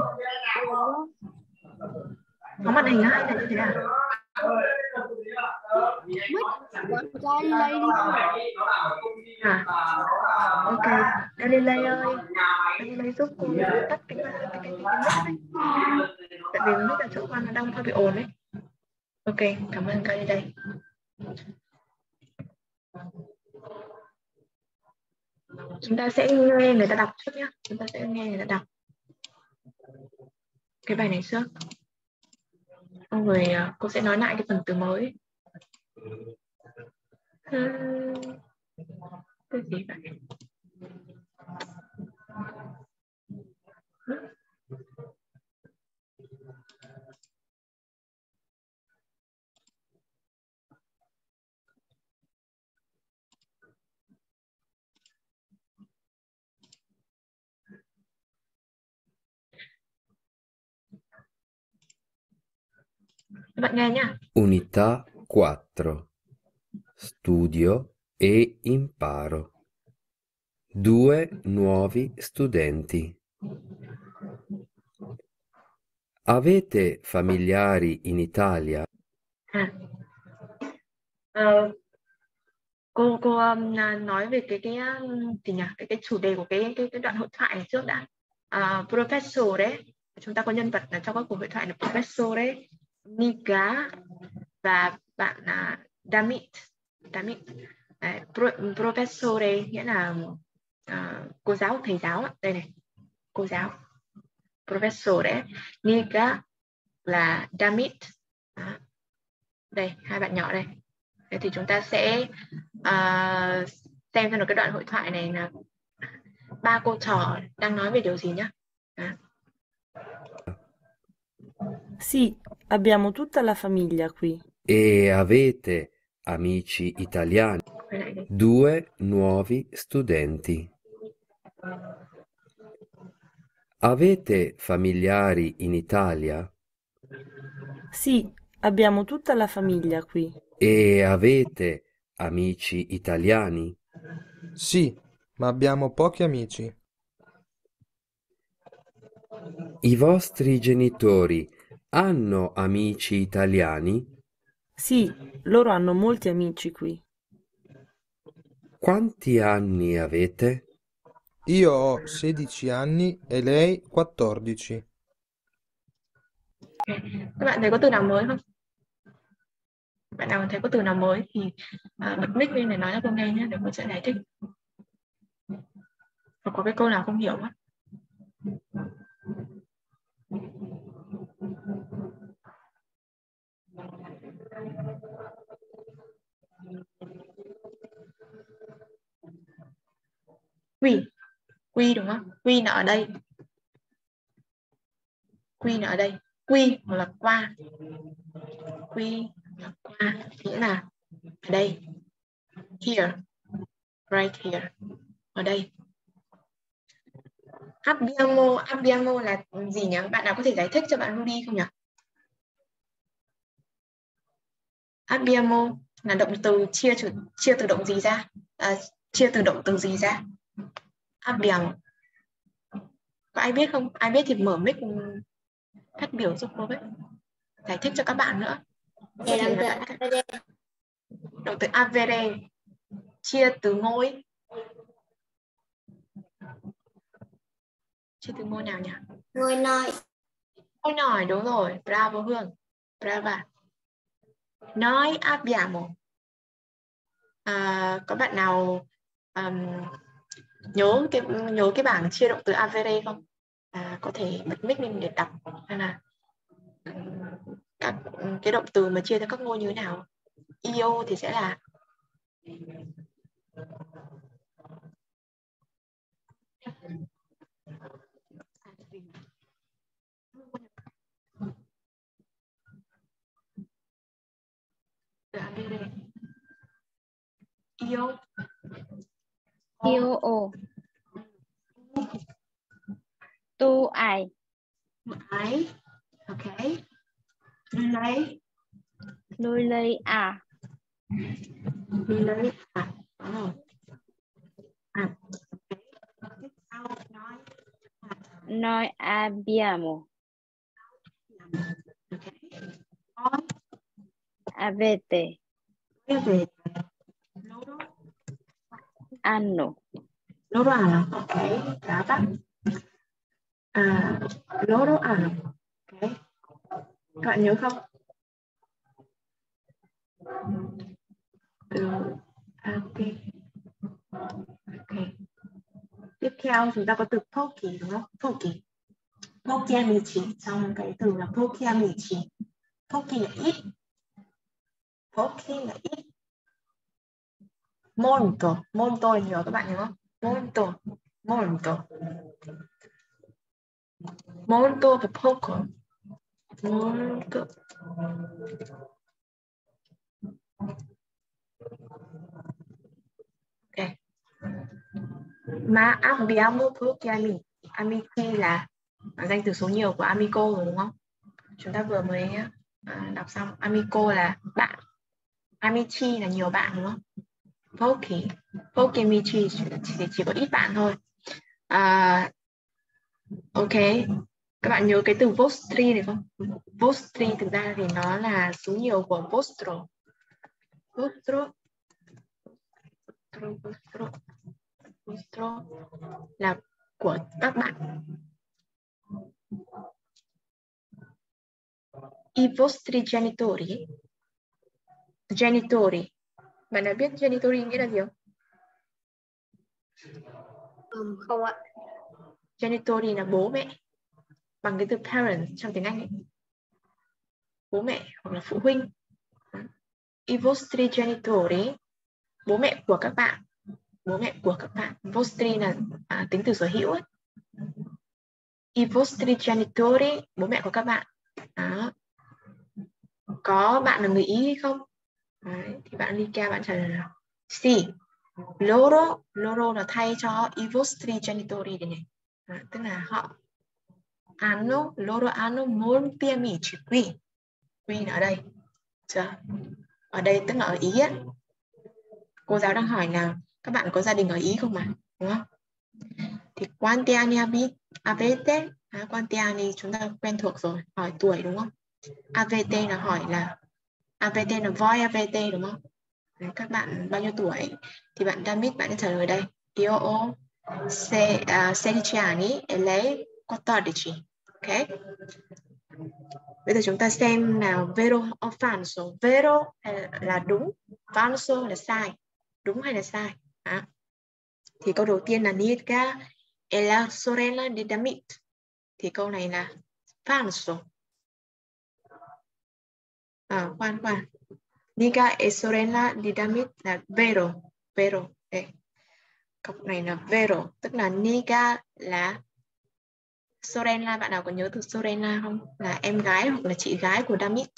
Phóng màn hình hay là như thế nào? Bạn trai đi đây đi. À, ok. Galilei ơi, Galilei giúp cô tắt cái cái cái cái mic này. Tại vì mic ở chỗ con nó đang hơi bị ồn đấy. Ok, cảm ơn Galilei. Chúng ta sẽ nghe người ta đọc trước nhé. Chúng ta sẽ nghe người ta đọc cái bài này trước. Xong rồi cô sẽ nói lại cái phần từ mới. Hmm. Cái gì vậy? Các bạn nghe nhá. Unità quattro. Studio e imparo. Due nuovi studenti. Avete familiari in Italia? À. Ờ, cô cô um, nói về cái cái gì nhỉ? Cái cái chủ đề của cái cái, cái đoạn hội thoại này trước đã. Uh, professor đấy. Chúng ta có nhân vật là trong các cuộc hội thoại là professor đấy, Nika và bạn là uh, Damit. Damit. Đấy, pro, professor đây nghĩa là uh, cô giáo, thầy giáo. Đây này, cô giáo. Professor đấy. Nika là Damit. Đó. Đây, hai bạn nhỏ đây. Thế thì chúng ta sẽ uh, xem xem được cái đoạn hội thoại này là ba cô trò đang nói về điều gì nhé. À. Sì, abbiamo tutta la famiglia qui. E avete amici italiani? Quay lại đi. Due nuovi studenti. Avete familiari in Italia? Sì, abbiamo tutta la famiglia qui. E avete amici italiani? Sì, ma abbiamo pochi amici. I vostri genitori hanno amici italiani? Sì, loro hanno molti amici qui. Quanti anni avete? Io ho sedici anni e lei quattordici. Các bạn thấy có từ nào mới không? Bạn nào thấy có từ nào mới thì à, bật mic lên để nói cho cô nghe nhé, để cô sẽ giải thích. Hoặc có cái câu nào không hiểu á. Quy, quy đúng không? Quy là ở đây. Quy là ở đây. Quy hoặc là qua. Quy là qua, nghĩa là ở đây. Here, right here, ở đây. Abbiamo, abbiamo là gì nhỉ? Bạn nào có thể giải thích cho bạn Rudy không nhỉ? Abbiamo là động từ chia chia từ động gì ra? À, chia từ động từ gì ra? Abbiamo. Có ai biết không? Ai biết thì mở mic phát biểu giúp cô với. Giải thích cho các bạn nữa. Thì động từ avere. Động từ avere chia từ ngôi. Chia từ ngôi nào nhỉ? Ngôi nói. Ngôi nòi, đúng rồi. Bravo Hương. Brava. Noi abbiamo. À, có bạn nào um, nhớ cái nhớ cái bảng chia động từ avere không? À, có thể bật mic lên để đọc, hay là các cái động từ mà chia theo các ngôi như thế nào? Io thì sẽ là io. Io o. Tu ai. Ai. Ok. Lấy. Lui lấy à. Lấy à. Đúng rồi. À. Tiếp sau nói. Noi abbiamo. Ok. Avete. Avete. Loro. Hanno. Loro hanno. Ok. Brava. À, loro hanno. Ok. Các bạn nhớ không? Từ ok. Ok. Tiếp theo chúng ta có từ pochi đúng không? Pochi. Pochi amici, trong cái từ là pochi amici. Pochi là ít. Pochi là ít. Molto, molto là nhiều, các bạn nhớ không? Molto, molto. Molto và poco. Molto. Ok. Ma abbiamo pochi amici. Amici là danh từ số nhiều của amico rồi đúng không? Chúng ta vừa mới à, đọc xong. Amico là bạn. Amici là nhiều bạn đúng không? Pochi. Pochi amici thì chỉ có ít bạn thôi. À, ok. Các bạn nhớ cái từ vostri này không? Vostri thực ra thì nó là số nhiều của vostro. Vostro. Vostro, vostro. Vostro là của các bạn. I vostri genitori. Genitori. Bạn đã biết genitori nghĩa là gì không? Ừ, không ạ. Genitori là bố mẹ. Bằng cái từ parents trong tiếng Anh ấy. Bố mẹ hoặc là phụ huynh. I vostri genitori. Bố mẹ của các bạn. Bố mẹ của các bạn. Vostri là à, tính từ sở hữu ấy. I vostri genitori. Bố mẹ của các bạn. Đó. Có bạn là người Ý hay không? Đấy, thì bạn Lika bạn trả lời là sì. Loro, loro là thay cho i vostri genitori đây này. Đó, tức là họ hanno, loro hanno molti amici qui. Qui là ở đây. Chưa? Ở đây tức là ở Ý ấy. Cô giáo đang hỏi là các bạn có gia đình ở Ý không mà, đúng không? Thì quanti anni avete? À, quanti anni chúng ta quen thuộc rồi, hỏi tuổi đúng không? Avete là hỏi là avete là voi avete đúng không? Đấy, các bạn bao nhiêu tuổi? Thì bạn David bạn sẽ trả lời đây. Io ho se, uh, sedici anni e lei quattordici. Ok. Bây giờ chúng ta xem nào, vero o falso. Vero là đúng, falso là sai. Đúng hay là sai? À. Thì câu đầu tiên là Nika è la sorella di Damit. Thì câu này là falso. À, khoan khoan. Nika è sorella di Damit là vero. Vero. Đây. Câu này là vero. Tức là Nika là sorella. Bạn nào có nhớ từ sorella không? Là em gái hoặc là chị gái của Damit.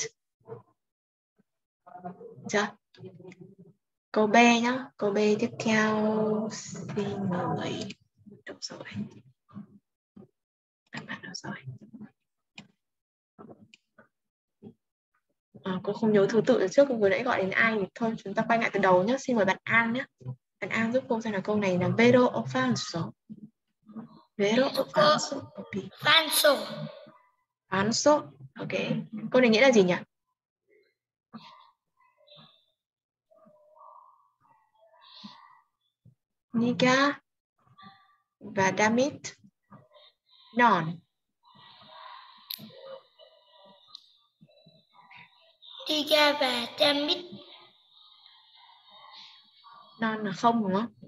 Chưa? Câu B nhá. Câu B tiếp theo. Xin mời. Đúng rồi. Các bạn nào rồi. À, cô không nhớ thứ tự từ trước vừa nãy gọi đến ai. Thôi chúng ta quay lại từ đầu nhé. Xin mời bạn An nhé. Bạn An giúp cô xem là câu này là vero o falso. Vero o falso. Falso. Falso. Ok. Câu này nghĩa là gì nhỉ? Nika và Damit non. Nika và Damit Non là không đúng không?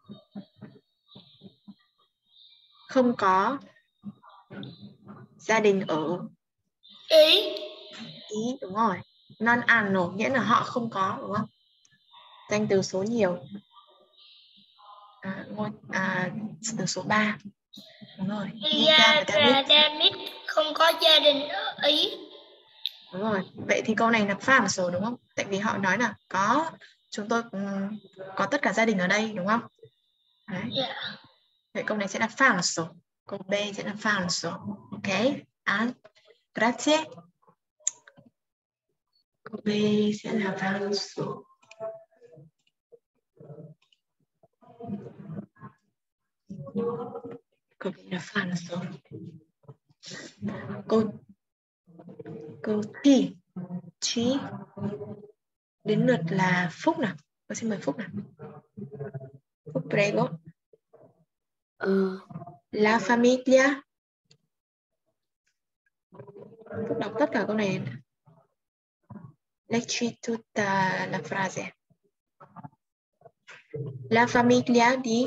Không có gia đình ở Ý. Ý đúng rồi. Non hanno nghĩa là họ không có đúng không? Danh từ số nhiều. À, ngôi, à, từ số ba. Đúng rồi. Nika và Damit không có gia đình ở Ý. Đúng rồi. Vậy thì câu này là falso đúng không? Tại vì họ nói là có, chúng tôi um, có tất cả gia đình ở đây đúng không? Đấy. Yeah. Vậy câu này sẽ là falso. Câu B sẽ là falso. Ok. À, grazie. Câu B sẽ là falso. Câu B là falso. Câu câu T. Chi. Đến lượt là Phúc nào. Tôi xin mời Phúc nào. Phúc prego. Ờ, La famiglia. Phúc đọc tất cả câu này. Leggi tutta la frase. La famiglia di.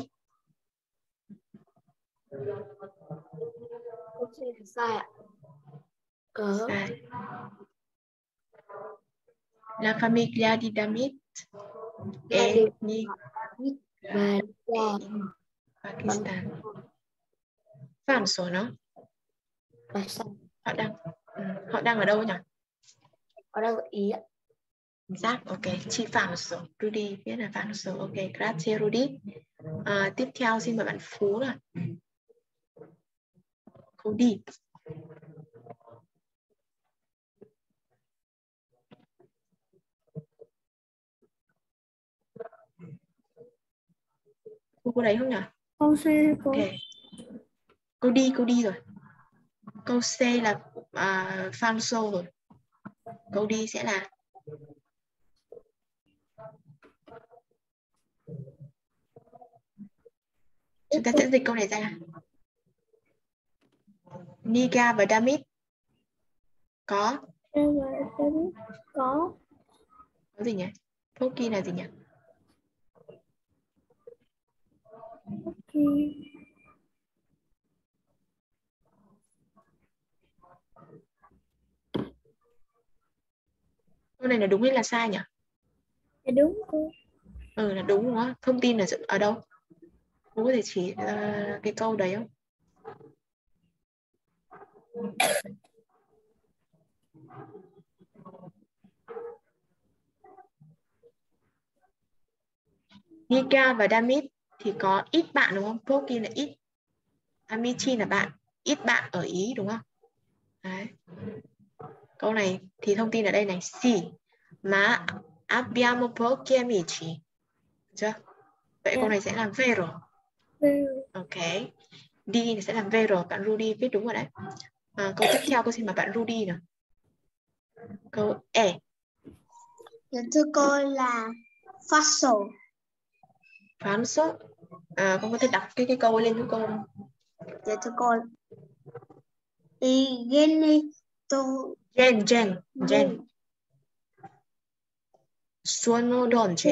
câu C là sai ạ. Có. Sai. La famiglia di Damit Gia e đình di và Nika Pakistan. Falso nó. là sai. Họ đang ừ, họ đang ở đâu nhỉ? Họ đang ở Ý ạ. Giác, ok. Chi falso. Rudy viết là falso. Ok, grazie Rudy. À, tiếp theo xin mời bạn Phú là câu đi. Cô có đấy không nhỉ? Câu C cô. Ok. Câu đi, câu đi rồi. Câu C là uh, falso rồi. Câu đi sẽ là chúng ta sẽ dịch câu này ra. Nika và Damit có Có. có gì nhỉ? Poki là gì nhỉ? Okay. Câu này là đúng hay là sai nhỉ? Dạ đúng cô. Ừ là đúng đúng không? Thông tin là ở đâu? Cô có thể chỉ uh, cái câu đấy không? Nika và Damit thì có ít bạn đúng không? Poki là ít, amici là bạn, ít bạn ở Ý đúng không? Đấy. Câu này thì thông tin ở đây này, sì, ma abbiamo pochi amici. Được chưa? Vậy Dạ. câu này sẽ là vero. Ok. Đi sẽ làm vero, bạn Rudy viết đúng rồi đấy. À, câu tiếp theo cô xin mời bạn Rudy nào. Câu E. Dạ thưa cô là falso. Falso. À, con có thể đọc cái cái câu ấy lên cho cô không? Dạ thưa cô. I genitori Gen, gen, gen. Sono dolce.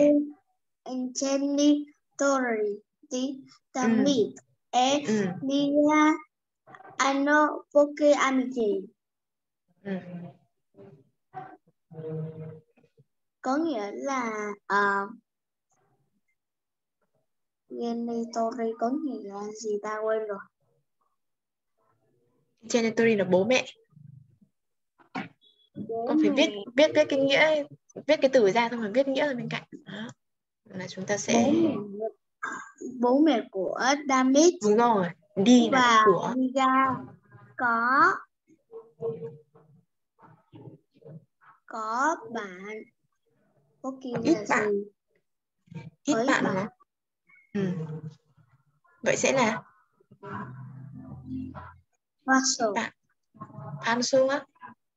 genitori di Damit e Ừ. Lia hanno pochi amici. Ừ. Có nghĩa là uh, genitori có nghĩa là gì ta quên rồi. Genitori là bố mẹ. Bố Con phải mẹ. viết viết cái cái nghĩa, viết cái từ ra xong rồi viết nghĩa ở bên cạnh. Đó. Là chúng ta sẽ Bố mẹ, bố mẹ của Damit đúng rồi. Đi là và của. Liga có có bạn. Có kia Ít là bạn. gì? Ít Có bạn đúng không? Ừ. Vậy sẽ là Falso. bạn. Falso á.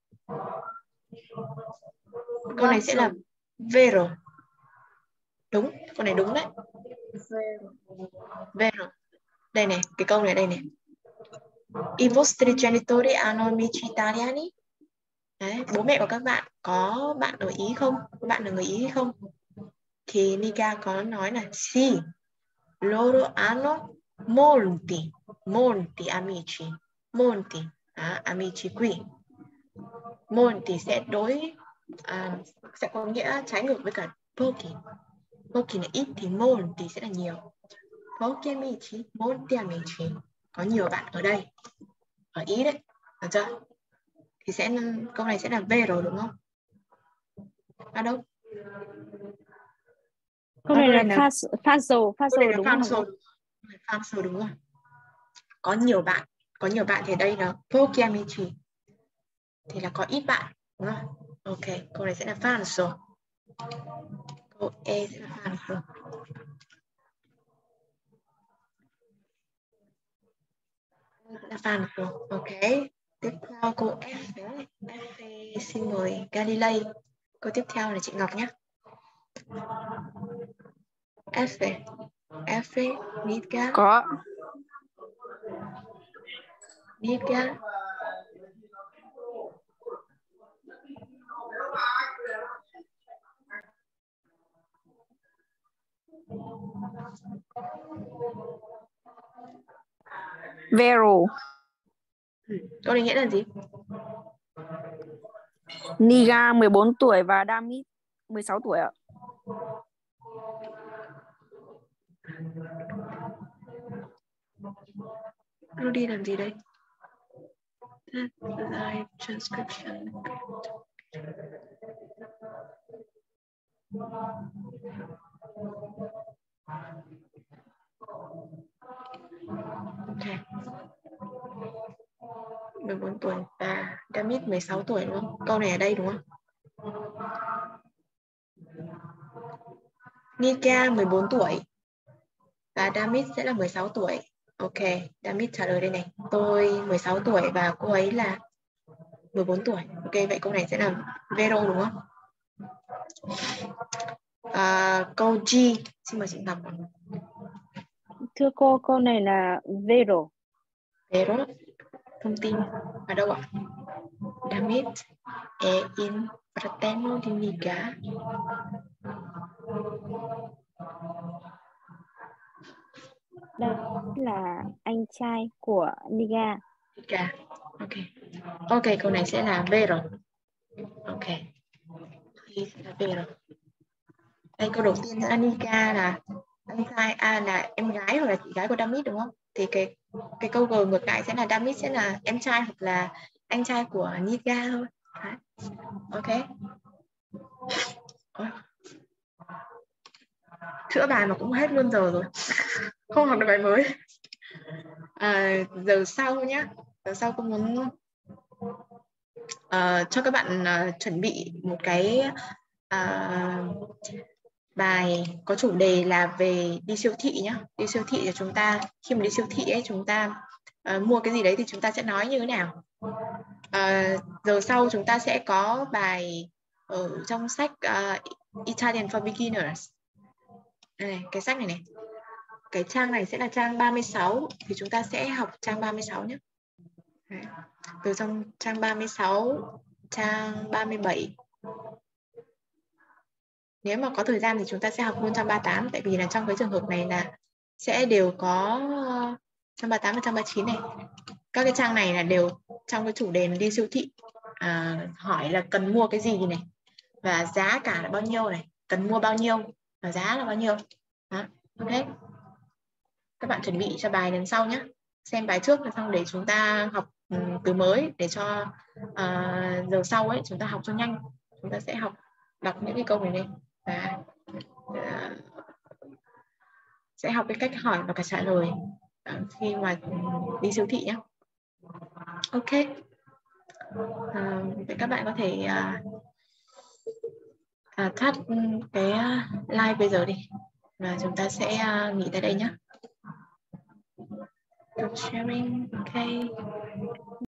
Câu này sẽ là vero. Đúng, câu này đúng đấy. Vero. Đây này, cái câu này đây này. I vostri genitori hanno amici italiani? Đấy, bố mẹ của các bạn có bạn ở Ý không? Có bạn là người Ý hay không? Thì Nika có nói là sì, loro hanno molti, molti amici, molti, à, amici qui. Molti sẽ đối, à, sẽ có nghĩa trái ngược với cả pochi. Pochi là ít thì molti sẽ là nhiều. Pochi amici, molti amici. Có nhiều bạn ở đây, ở Ý đấy, được chưa? Thì sẽ câu này sẽ là vero đúng không? À đâu? Câu này là falso, falso, falso đúng không? Falso. Falso đúng rồi. Có nhiều bạn, có nhiều bạn thì đây là pochi amici. Thì là có ít bạn, đúng không? Ok, câu này sẽ là falso. Câu E sẽ là falso. Là falso. Ok. Tiếp theo câu F đấy. F xin mời Galilei. Câu tiếp theo là chị Ngọc nhé. F. F. Nika. Có. Nika. Vero. Ừ. Câu này nghĩa là gì? Niga mười bốn tuổi và Damit mười sáu tuổi ạ. Rudy làm gì đây? Live transcription. Okay. mười bốn tuổi và Damit mười sáu tuổi đúng không? Câu này ở đây đúng không? Nika mười bốn tuổi và Damit sẽ là mười sáu tuổi. Ok, Damit trả lời đây này. Tôi mười sáu tuổi và cô ấy là mười bốn tuổi. Ok, vậy câu này sẽ là vero đúng không? À, câu G, xin mời chị Ngọc. Thưa cô, câu này là vero. Vero. Thông tin ở đâu ạ? Damit è il fratello di Nika. Đây là anh trai của Nika. Nika. Ok. Ok, câu này sẽ là vero. Ok. Thì sẽ là vero. Đây câu đầu tiên là Nika là anh trai, à là em gái hoặc là chị gái của Damit đúng không? Thì cái cái câu G ngược lại sẽ là Damit sẽ là em trai hoặc là anh trai của Nika thôi. Đấy. Ok. chữa bài mà cũng hết luôn giờ rồi. Không học được bài mới. À, giờ sau nhá. Giờ sau cô muốn uh, cho các bạn uh, chuẩn bị một cái uh, bài có chủ đề là về đi siêu thị nhá. Đi siêu thị thì chúng ta, khi mà đi siêu thị ấy, chúng ta uh, mua cái gì đấy thì chúng ta sẽ nói như thế nào. Uh, giờ sau chúng ta sẽ có bài ở trong sách uh, Italian for Beginners. Đây, cái sách này này. Cái trang này sẽ là trang ba mươi sáu, thì chúng ta sẽ học trang ba mươi sáu nhé. Đấy. Từ trong trang ba mươi sáu, trang ba mươi bảy. Nếu mà có thời gian thì chúng ta sẽ học luôn trang ba mươi tám, tại vì là trong cái trường hợp này là sẽ đều có trang ba mươi tám và trang ba mươi chín này. Các cái trang này là đều trong cái chủ đề đi siêu thị. À, hỏi là cần mua cái gì này, và giá cả là bao nhiêu này, cần mua bao nhiêu và giá là bao nhiêu. Đó. Ok. Các bạn chuẩn bị cho bài lần sau nhé. Xem bài trước rồi xong để chúng ta học um, từ mới, để cho uh, giờ sau ấy chúng ta học cho nhanh. Chúng ta sẽ học đọc những cái câu này lên và uh, sẽ học cái cách hỏi và cách trả lời uh, khi mà um, đi siêu thị nhé. Ok. Uh, vậy các bạn có thể uh, uh, tắt cái uh, live bây giờ đi và chúng ta sẽ uh, nghỉ tại đây nhé. Sharing, okay.